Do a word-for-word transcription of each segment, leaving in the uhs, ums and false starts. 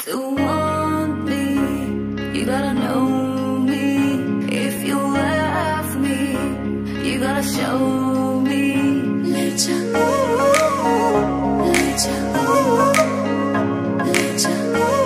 To want me, you gotta know me. If you love me, you gotta show me. Let ya, let ya, let ya,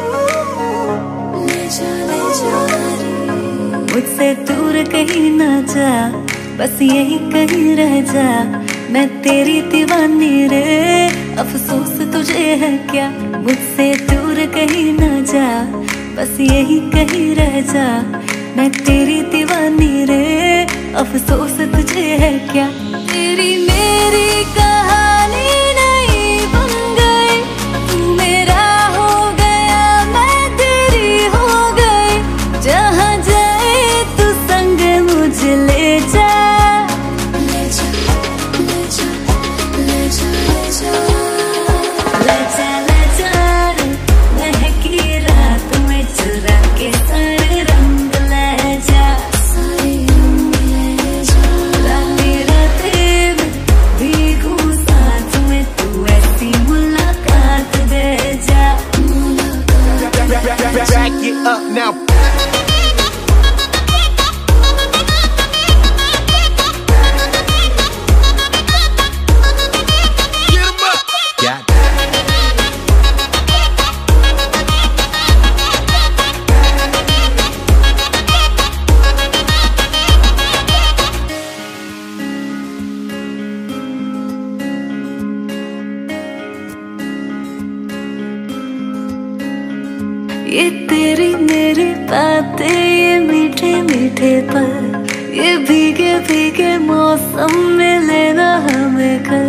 let ya, let ya. मुझसे दूर कहीं ना जा, बस यही कहीं रह जा। मैं तेरी दीवानी रे, अफसोस तुझे है क्या। मुझसे दूर कहीं ना जा, बस यही कहीं रह जा। मैं तेरी दीवानी रे, अफसोस तुझे है क्या। तेरी मेरी कहानी नहीं बन गई, तू मेरा हो गया, मैं तेरी हो गई। जहाँ जाए तू संग मुझे ले जा। Back it up now. Get 'em up. Got it. ये तेरी मेरी बातें, ये मीठे मीठे पल, ये भीगे भीगे मौसम में लेना हमें कल।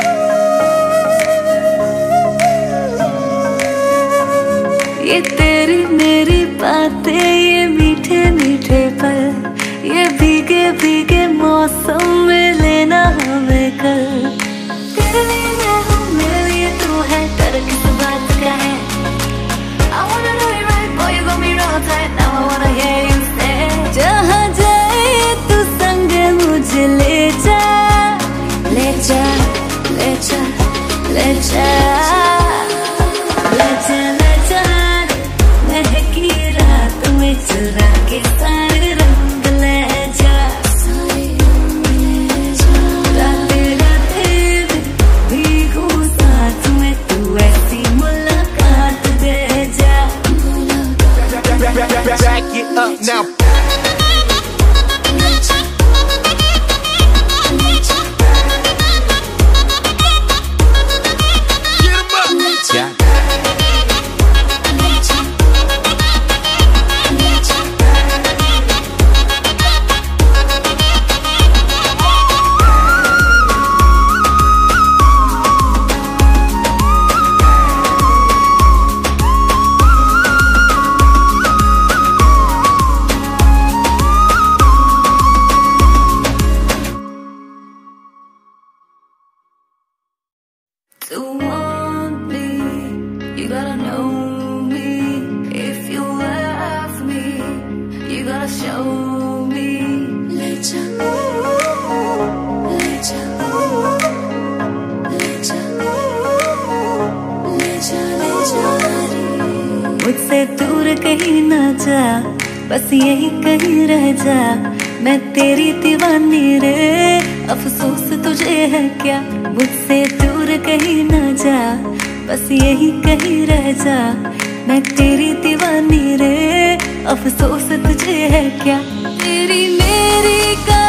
ये तेरी मेरी बातें, ये मीठे मीठे पल, ये भीगे भीगे मौसम में लेना हमें कल। तेरे लिए मैं हूँ, मेरे लिए तू है, डर किस बात का है। I wanna know you right, boy, you got me real tight. Now I wanna hear you say, जहाँ जाए तू संग मुझे ले जा, ले जा, ले जा, ले जा, ले जा, ले जा। महकी रात में चुरा के सारे रंग ले जा। राते राते में भीगू साथ में, तू ऐसी मुलाकात दे जा। Back it up now. Get 'em up. Got it. To want me, you gotta know me. If you love me, you gotta show me. Let ya, let ya, let ya, let ya, let ya. मुझसे दूर कहीं ना जा, बस यही कहीं रह जा। मैं तेरी दीवानी रे, अफसोस तुझे है क्या। मुझसे दूर कहीं ना जा, बस यही कहीं रह जा। मैं तेरी दीवानी रे, अफसोस तुझे है क्या। तेरी मेरी